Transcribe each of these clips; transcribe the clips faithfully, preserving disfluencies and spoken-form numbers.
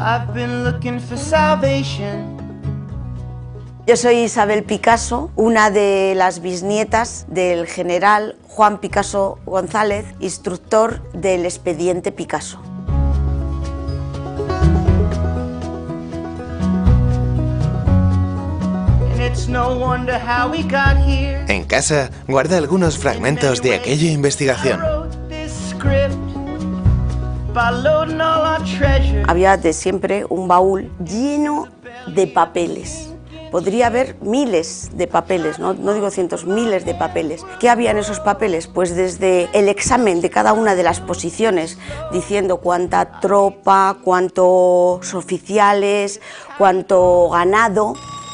I've been looking for salvation. Yo soy Isabel Picasso, una de las bisnietas del general Juan Picasso González, instructor del expediente Picasso. En casa guarda algunos fragmentos de aquella investigación. Había de siempre un baúl lleno de papeles. Podría haber miles de papeles, no, no digo cientos, miles de papeles. ¿Qué había en esos papeles? Pues desde el examen de cada una de las posiciones, diciendo cuánta tropa, cuántos oficiales, cuánto ganado.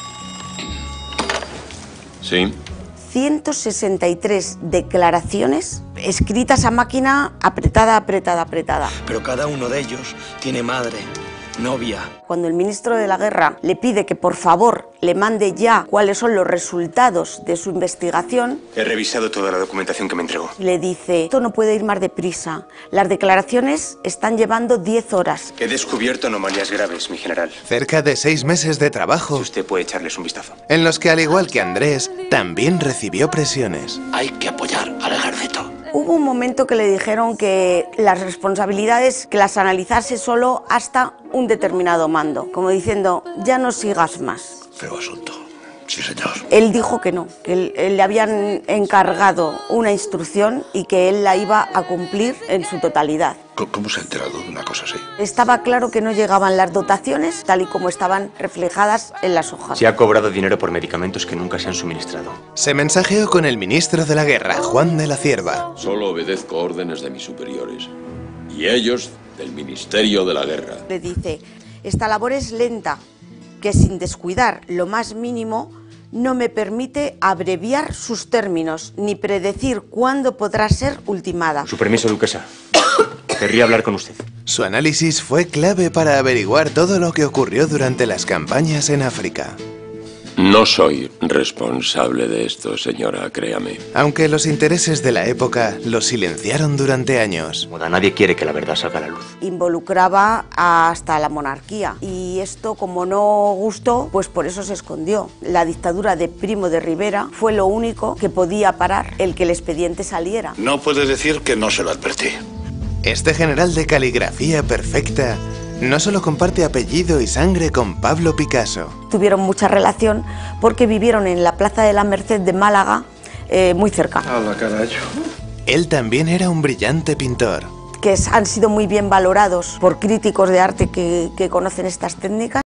Sí. ciento sesenta y tres declaraciones escritas a máquina, apretada, apretada, apretada. Pero cada uno de ellos tiene madre, novia. Cuando el ministro de la Guerra le pide que por favor le mande ya cuáles son los resultados de su investigación, He revisado toda la documentación que me entregó. le dice, esto no puede ir más deprisa, las declaraciones están llevando diez horas. He descubierto anomalías graves, mi general. Cerca de seis meses de Si trabajo, usted puede echarles un vistazo. en los que, al igual que Andrés, también recibió presiones. Hay que apoyar al ejército. Hubo un momento que le dijeron que las responsabilidades que las analizase solo hasta un determinado mando, como diciendo, ya no sigas más. Feo asunto. Sí, señor. Él dijo que no, que él- él le habían encargado una instrucción y que él la iba a cumplir en su totalidad. ¿Cómo se ha enterado de una cosa así? Estaba claro que no llegaban las dotaciones tal y como estaban reflejadas en las hojas. Se ha cobrado dinero por medicamentos que nunca se han suministrado. Se mensajeó con el ministro de la Guerra, Juan de la Cierva. Solo obedezco órdenes de mis superiores y ellos del Ministerio de la Guerra. Le dice, esta labor es lenta, que sin descuidar lo más mínimo no me permite abreviar sus términos ni predecir cuándo podrá ser ultimada. Su permiso, duquesa. Querría hablar con usted. Su análisis fue clave para averiguar todo lo que ocurrió durante las campañas en África. No soy responsable de esto, señora, créame. Aunque los intereses de la época lo silenciaron durante años. Moda, nadie quiere que la verdad salga a la luz. Involucraba hasta la monarquía y esto, como no gustó, pues por eso se escondió. La dictadura de Primo de Rivera fue lo único que podía parar el que el expediente saliera. No puede decir que no se lo advertí. Este general de caligrafía perfecta no solo comparte apellido y sangre con Pablo Picasso. Tuvieron mucha relación porque vivieron en la Plaza de la Merced de Málaga, eh, muy cerca. Él también era un brillante pintor. Que es- han sido muy bien valorados por críticos de arte que, que conocen estas técnicas.